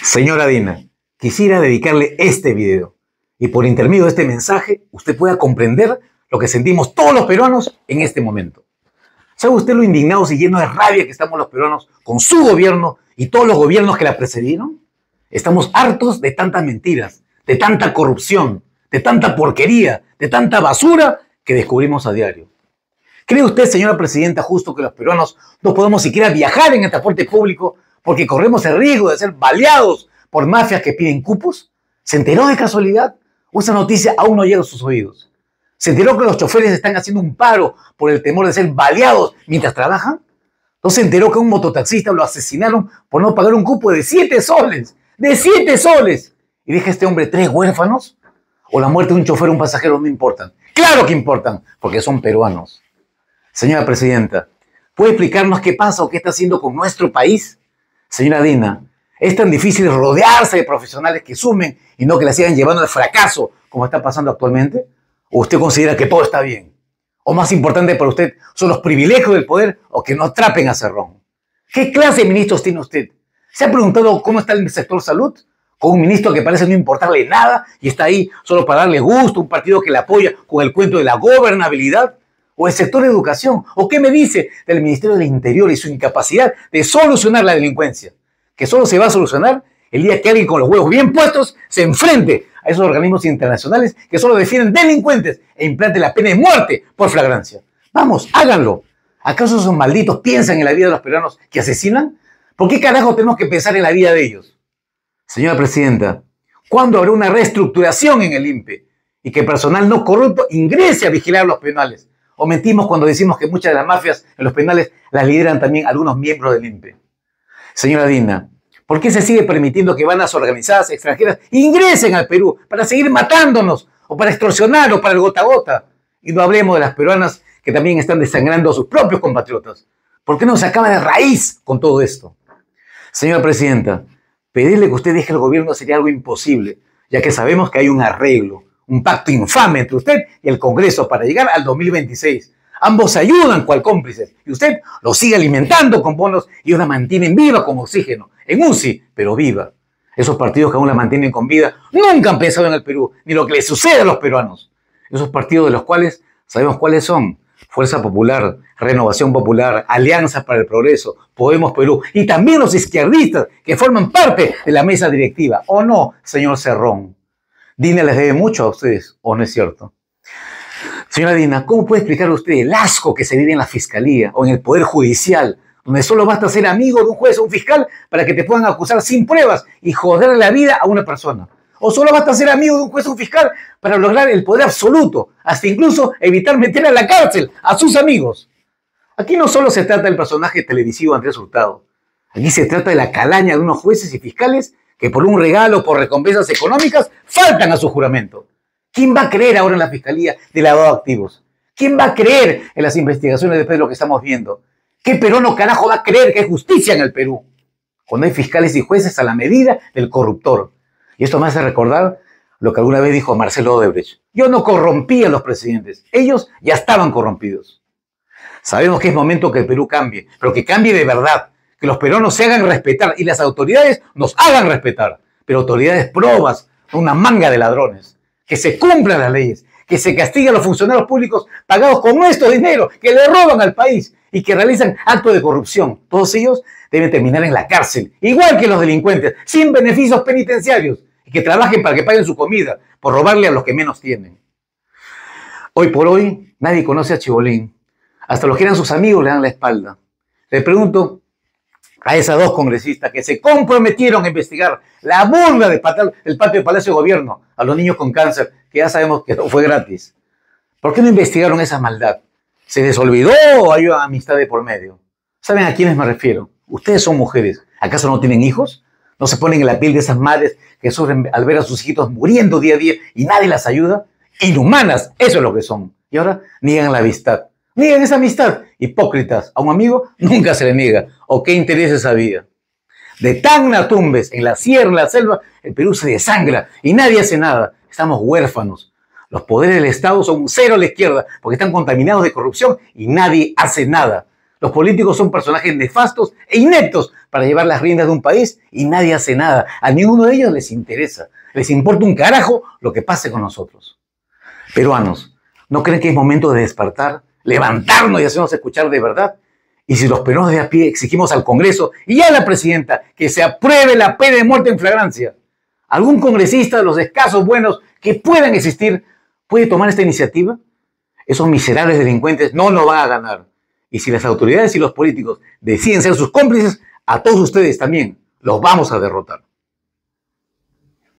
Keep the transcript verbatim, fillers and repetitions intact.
Señora Dina, quisiera dedicarle este video y por intermedio de este mensaje usted pueda comprender lo que sentimos todos los peruanos en este momento. ¿Sabe usted lo indignados y llenos de rabia que estamos los peruanos con su gobierno y todos los gobiernos que la precedieron? Estamos hartos de tantas mentiras, de tanta corrupción, de tanta porquería, de tanta basura que descubrimos a diario. ¿Cree usted, señora presidenta, justo que los peruanos no podemos siquiera viajar en el transporte público porque corremos el riesgo de ser baleados por mafias que piden cupos? ¿Se enteró de casualidad? ¿O esa noticia aún no llega a sus oídos? ¿Se enteró que los choferes están haciendo un paro por el temor de ser baleados mientras trabajan? ¿No se enteró que a un mototaxista lo asesinaron por no pagar un cupo de siete soles? ¡De siete soles! ¿Y deja a este hombre tres huérfanos? ¿O la muerte de un chofer o un pasajero no importan? ¡Claro que importan! Porque son peruanos. Señora presidenta, ¿puede explicarnos qué pasa o qué está haciendo con nuestro país? Señora Dina, ¿es tan difícil rodearse de profesionales que sumen y no que la sigan llevando al fracaso como está pasando actualmente? ¿O usted considera que todo está bien? ¿O más importante para usted son los privilegios del poder o que no atrapen a Cerrón? ¿Qué clase de ministros tiene usted? ¿Se ha preguntado cómo está el sector salud? Con un ministro que parece no importarle nada y está ahí solo para darle gusto, un partido que le apoya con el cuento de la gobernabilidad. ¿O el sector de educación? ¿O qué me dice del Ministerio del Interior y su incapacidad de solucionar la delincuencia? Que solo se va a solucionar el día que alguien con los huevos bien puestos se enfrente a esos organismos internacionales que solo defienden delincuentes e implante la pena de muerte por flagrancia. Vamos, háganlo. ¿Acaso esos malditos piensan en la vida de los peruanos que asesinan? ¿Por qué carajo tenemos que pensar en la vida de ellos? Señora presidenta, ¿cuándo habrá una reestructuración en el I N P E y que el personal no corrupto ingrese a vigilar los penales? ¿O mentimos cuando decimos que muchas de las mafias en los penales las lideran también algunos miembros del I N P E? Señora Dina, ¿por qué se sigue permitiendo que bandas organizadas extranjeras ingresen al Perú para seguir matándonos, o para extorsionar, o para el gota a gota? Y no hablemos de las peruanas que también están desangrando a sus propios compatriotas. ¿Por qué no se acaba de raíz con todo esto? Señora presidenta, pedirle que usted deje el gobierno sería algo imposible, ya que sabemos que hay un arreglo, un pacto infame entre usted y el Congreso para llegar al dos mil veintiséis. Ambos se ayudan cual cómplices y usted los sigue alimentando con bonos y la mantienen viva como oxígeno, en U C I, pero viva. Esos partidos que aún la mantienen con vida nunca han pensado en el Perú, ni lo que les sucede a los peruanos. Esos partidos de los cuales sabemos cuáles son: Fuerza Popular, Renovación Popular, Alianza para el Progreso, Podemos Perú, y también los izquierdistas que forman parte de la mesa directiva. ¿O no, señor Cerrón? Dina les debe mucho a ustedes, ¿o no es cierto? Señora Dina, ¿cómo puede explicar usted el asco que se vive en la Fiscalía o en el Poder Judicial, donde solo basta ser amigo de un juez o un fiscal para que te puedan acusar sin pruebas y joderle la vida a una persona? ¿O solo basta ser amigo de un juez o un fiscal para lograr el poder absoluto, hasta incluso evitar meter a la cárcel a sus amigos? Aquí no solo se trata del personaje televisivo Andrés Hurtado. Aquí se trata de la calaña de unos jueces y fiscales que por un regalo o por recompensas económicas faltan a su juramento. ¿Quién va a creer ahora en la Fiscalía de lavado de activos? ¿Quién va a creer en las investigaciones después de lo que estamos viendo? ¿Qué peruano carajo va a creer que hay justicia en el Perú cuando hay fiscales y jueces a la medida del corruptor? Y esto me hace recordar lo que alguna vez dijo Marcelo Odebrecht: yo no corrompí a los presidentes, ellos ya estaban corrompidos. Sabemos que es momento que el Perú cambie, pero que cambie de verdad, que los peruanos se hagan respetar y las autoridades nos hagan respetar, pero autoridades probas, no una manga de ladrones. Que se cumplan las leyes, que se castigue a los funcionarios públicos pagados con nuestro dinero, que le roban al país y que realizan actos de corrupción. Todos ellos deben terminar en la cárcel, igual que los delincuentes, sin beneficios penitenciarios, y que trabajen para que paguen su comida, por robarle a los que menos tienen. Hoy por hoy, nadie conoce a Chibolín. Hasta los que eran sus amigos le dan la espalda. Le pregunto a esas dos congresistas que se comprometieron a investigar la burla del patio de Palacio de Gobierno a los niños con cáncer, que ya sabemos que no fue gratis. ¿Por qué no investigaron esa maldad? ¿Se les olvidó o hay amistad de por medio? ¿Saben a quiénes me refiero? Ustedes son mujeres. ¿Acaso no tienen hijos? ¿No se ponen en la piel de esas madres que sufren al ver a sus hijitos muriendo día a día y nadie las ayuda? Inhumanas, eso es lo que son. Y ahora niegan la amistad. Niegan esa amistad. Hipócritas. A un amigo nunca se le niega. ¿O qué intereses había? De Tacna a Tumbes, en la sierra, en la selva, el Perú se desangra y nadie hace nada. Estamos huérfanos. Los poderes del Estado son un cero a la izquierda porque están contaminados de corrupción y nadie hace nada. Los políticos son personajes nefastos e ineptos para llevar las riendas de un país y nadie hace nada. A ninguno de ellos les interesa. Les importa un carajo lo que pase con nosotros. Peruanos, ¿no creen que es momento de despertar, levantarnos y hacernos escuchar de verdad? Y si los peruanos de a pie exigimos al Congreso y a la presidenta que se apruebe la pena de muerte en flagrancia, ¿algún congresista de los escasos buenos que puedan existir puede tomar esta iniciativa? Esos miserables delincuentes no nos van a ganar. Y si las autoridades y los políticos deciden ser sus cómplices, a todos ustedes también los vamos a derrotar.